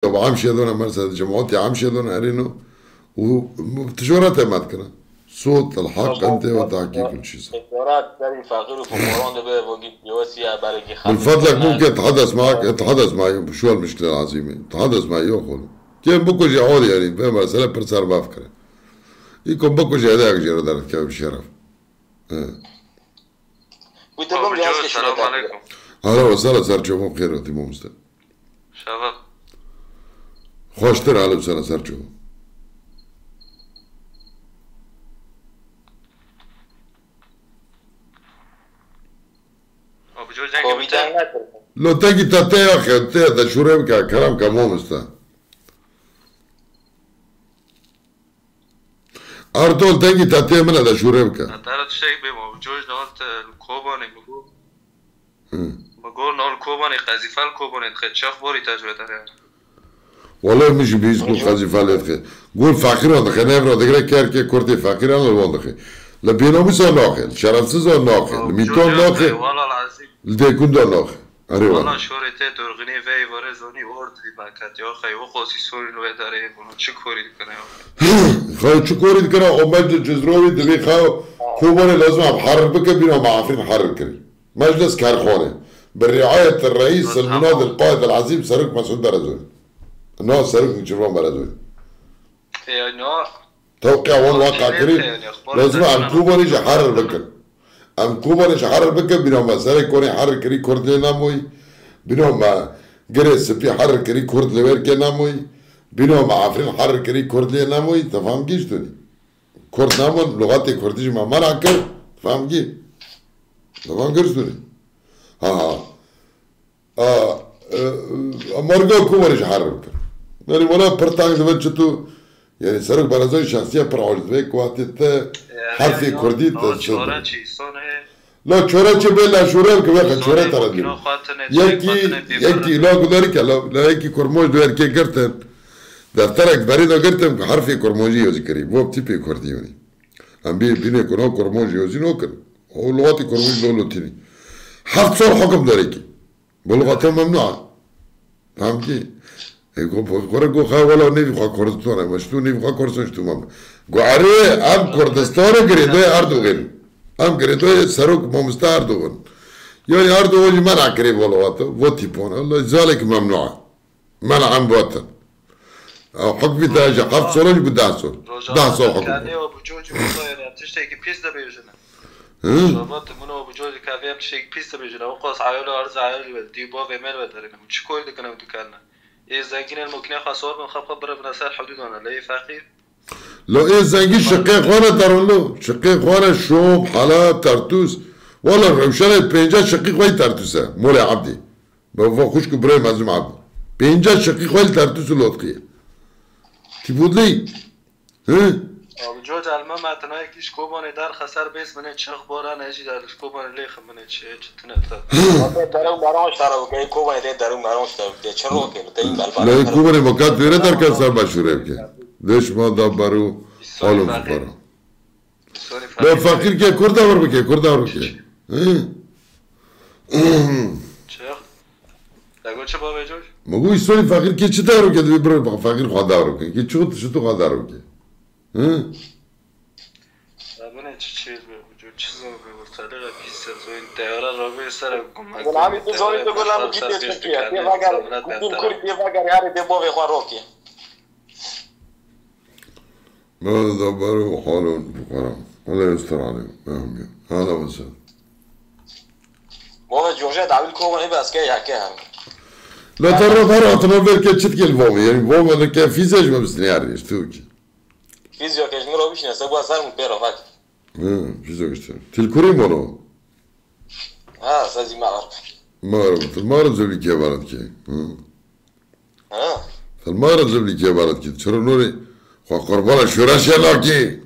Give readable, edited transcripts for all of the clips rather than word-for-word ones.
طبعا عم شيدون مرسى جماعتي عم شيدون أرينو وتجارات ما تكنا صوت الحق أنت وتحكي كل شيء صح. تجارات تري فقير وفقراء ده بوجي يوسيا بركي من فضلك ممكن أتحدث معك أتحدث معي شو المشكلة العظيمة تحدث معي يأخذ كيف بكو جهود يعني فهم مسألة برسال ما أفكره يكون بكو جهودك جرودار كيف بشرف. وتبغى جهاز السلام عليكم. أهلا وسهلا سرچو بخير وتي مستر. شباب. خوشتر أهلا وسهلا سرچو. لو تجي تتيا أخي تتيا تشورم كلام كمو مستا. أردول تجي تتيا من هذا شورم كا. تعرف شيء بموجود نقطة الكوباني بقول. بقول نقول كوباني قذيفة الكوباني تخد شخ بوري تجربة ترى. والله مش بيسكو قذيفة لتخد. قول فقير وندخ نفر ودخل كيركي كورتي فقير أنا وندخ. لبينو مسوا ناخل شرفسز ناخل ميتون ناخل. والله العظيم. لديكون دو ناخل. والله شوري تدور غني في ورزوني ورد لي باكات يا أخي وخوسي سوري لو يداري بنو شكوري كنا. خاو شكوري كنا أمجد جزروي دبي خاو كوباني لازم أبحرر بك بينو معافين حرر كري. مجلس كارخانة برعاية الرئيس المناضل القائد العظيم سرق مسعود برزوي. الناس سرق نشوفهم برزوي. يعني توقع وان واقع كريم لازم أم كوباني جحرر بك. أم كوباني جحرر بك بينو ما سرق كوني حرر كري كرد لنا موي. بينو ما جريس في حرر كري كرد لوير كنا موي. بينو ما عفرين حرر كري كرد لنا موي تفهم كيش توني. كرد نامون لغاتي كرديش ما مرة كر تفهم كي. تفهم كيش توني. مرجع كوباني جحرر بك. يعني ولا برتاع زمان شتو يعني سرق برزوي شخصية برعولد بيك وقت حرفي كردي تشتغل. لا شورا شبيلا شورا كبير شورا تردي. يكي لا قدري لا يكي كرموج دوير كي قرتن. دفترك بريدو قرتن حرفي كرموجي يذكري مو بتيبي كردي يعني. أم بيني كنو كرموجي يوزينو كن. هو لغاتي كرموج لولو تيني. حرف صور حكم داريكي. بلغتهم ممنوعة. فهمتي؟ يقول خا ولا نيجي خا كردستان مش تو نيجي خا كردستان شو مام قاري أم كردستان قريدوي أردوغن أم قريدوي سروق ممستا أردوغن يعني أردوغن منع قريب والله وتيبون الله ذلك ممنوع منع عن بوتن أو حكم تاجا قف صورج بداسو داسو حكم كاني وبجوجي مصير تشتكي بيستا بيجنا شباب منو بجوجي كافيام تشتكي بيستا بيجنا وقص عيلو أرز عيلو ديبو في مال بدرنا مش كل ده كنا ودكاننا إيه زنجين الممكن ياخذ صور من خبر بنسال حدودنا لا يفاقير لو إيه زنجين شقيق وانا ترولو شقيق وانا شوب حلب ترتوس والله روشان بينجا شقيق واي ترتوسه مولى عبدي بابا خوش كبري مازم عبد بينجا شقيق واي ترتوس لوطقيه تبود لي ها بجوج علما ما تنايكيش كوباني دار خسر بيس من تشخ بورا نجي دار كوباني ليه خمنه شيء تنتا دارو ماروش دارو كاي كوباني دارو ماروش دارو تشرو كيلو تين بالبا لا كوباني مكات غير دار كان سر بشوره كي ليش ما دبروا حالهم فقراء لا فقير كي كردا ور بكي كردا ور بكي شيخ تقول شو بابا جوج ما هو يسولي فقير كي تشتارو كي بيبر فقير خدا ور بكي كي شو خدا ور بكي أنا تشيل بجوز بورتالي بيسر زين تيارا ربي سر كم أنا عم تزوري تقول أنا جيت أشتكي كيف أقدر كيف أقدر يعني دبوا في خاروكي ما دبروا حالهم فقراء الله يستر عليهم آمين هذا وسهلا والله جورجيا دعوي كوباني بس كي يحكيها لا ترى فرع تنبر كي تشتكي الفومي يعني فومي أنا كان في زوج ما بستنياري اشتوكي فيزيو كشميرو بيش نسبوا صار مبيرو فاك فيزيو كشتر تلكوري مالو سازي ما أعرف المعرض زبلي كي بارد كي المعرض زبلي كي بارد كي تشرو نوري خو قربان شوراش يلاكي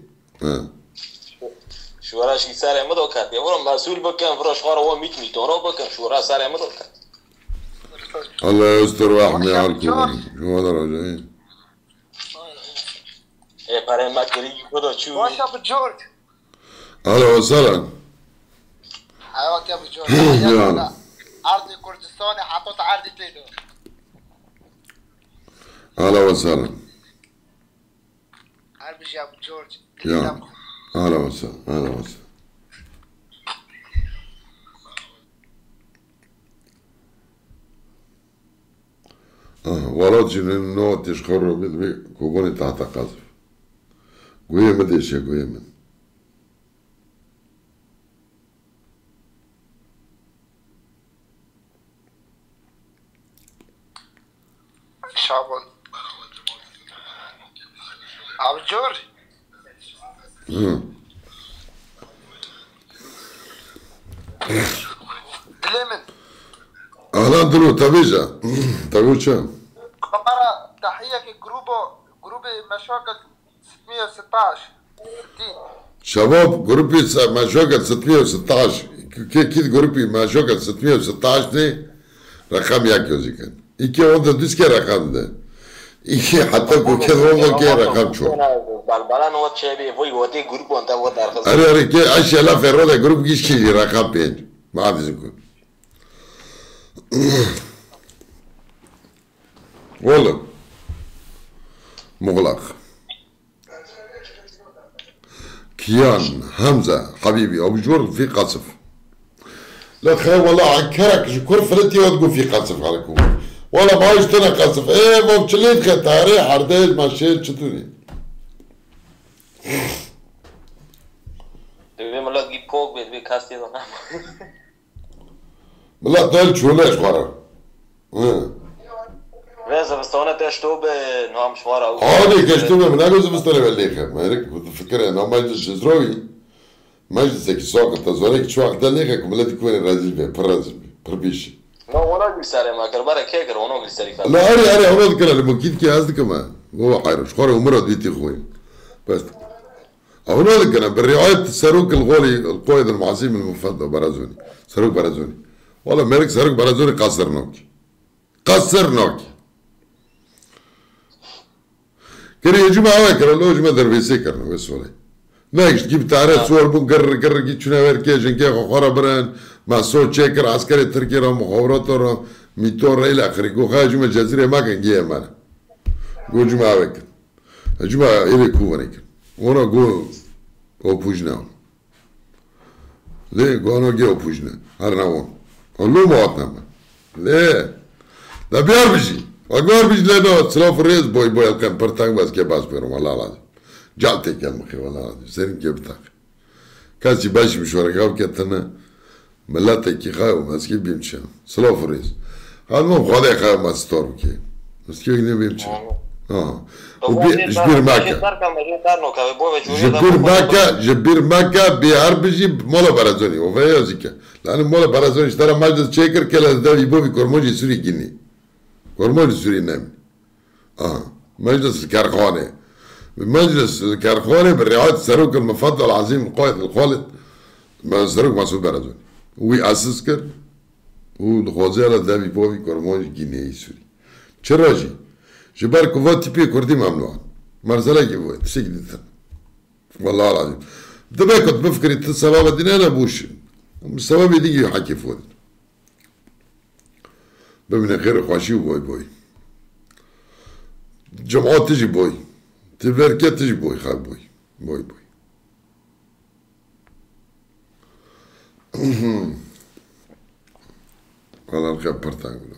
شوراش يسار ما دوكات يورم مسؤول بكم فراش خار هو 100 مليون بكم شوراش سار ما دوكات الله يستر ويحمي عليكم شو هذا رجعين إيه بري ما كري يقولوا شو واش أبو جورج أهلا وسهلا حياك يا أبو جورج أرض كردستان حطيت عرض تيلو أهلا وسهلا. عربي يا ابو جورج. يا أهلا وسهلا أهلا وسهلا. ورد جنين نوت يشخروا كوبوني تحت قذف. قوية مديش يا قوية من. شعبان. ابو جورج. دليمن. أهلا دلو تبيجا. تقول شو؟ مرة تحية جروب مشاكل 616 60. شباب جروبي مشاكل 616 كيف جروبي مشاكل 616 دي رقم يكوزي كان. إيكي وندا ديس كي رقم ده. إيكي حتى كده وندا كي رقم شو. بالبلان وات شيء بوي ودي جروب وانت وات أرخص. أري كي أشياء لا فرودة جروب كيش كي رقم بين ما أدري زكون. والله مغلق. كيان حمزة حبيبي أبو جور في قصف. لا تخيل والله عنكرك شكر فلتي وتقول في قصف عليكم. والله ما يشتري قصف. إيه مو بتشليت خطاري حرديج ماشين شتوني. تبي ملا جيب كوك بيت بيكاستي ده. ملا دل شو ليش قرر. وإذا بستونا تشتوب نوع مشوار أو. هذي كشتوب من أجل بستونا بالليخة. ما يرك بتفكر إنه ما يجلس جزروي. ما يجلس كيسوق تزوريك شو وقت الليخة كملة تكون الرازل به برازل بربيش. لا ولا بيساري ما كربارة كيكر ونو بيساري فا. لا أري هو ذكر اللي ممكن كي هذا كمان هو حير شخور عمره ديتي خوي بس هو ذكر بالرعاية ساروك الغولي القائد المعصيم المفضل برازوني ساروك برازوني والله مالك ساروك برازوني قصر نوكي كري يا جماعة كرا لو جماعة دربيسي كرنا بس ولا نايش تجيب تعرف صور بنقرر جيت شنو وركيجن كي خورا بران مع صوت شاكر عسكري تركي راه مخابرات راه ميتور الى اخره جو خارج من الجزيره ما كان جاي معنا جو جماعه وك جماعه الى كوفنيك وانا جو اوبوجنا ليه جو انا جو اوبوجنا انا وون قالوا ما وطنا ليه ده بيربجي اقدر بيجي لنا سلاف الريز بوي كان برتاق بس كي باس بيرم والله العظيم جالتك يا مخي والله العظيم سيرين كي بتاع كاسي باش مشوار قاو كتنا ملاتك كي خاو ماسكي بيمشي سلاف الريز هذا مو خذ خاو ما ستور كي مسكي ني بيمشي جبير ماكا بيعربجي مولا برازوني وفيا زيكا لان مولا برازوني اشترى ماجد شيكر كلا ده يبوي كرموجي سوري جني كرموجي سوري نام مجلس الكرخانه بمجلس الكرخانه بالرعايه الصاروخ المفضل العظيم القائد الخالد الصاروخ مسعود برازوني ويأسس كر والخوزيرة ده يبوي كرموجي جني سوري شراجي جبار كوفات تبي كردي ممنوع مرزلا جيبوه تشيك ديتن والله العظيم دابا كنت بفكر السبب الدنيا انا بوش السبب يدي يحكي فوق بمن خير خواشي بوي جمعات تجي بوي تبركات تجي بوي خال بوي والله الخير برتاق